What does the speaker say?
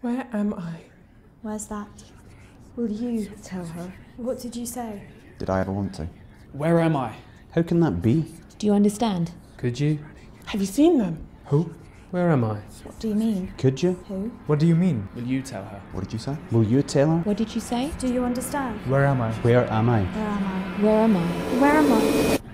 Where am I? Where's that? Will you tell her? What did you say? Did I ever want to? Where am I? How can that be? Do you understand? Could you? Have you seen them? Who? Where am I? What do you mean? Could you? Who? What do you mean? Will you tell her? What did you say? Will you tell her? What did you say? Do you understand? Where am I? Where am I? Where am I? Where am I? Where am I?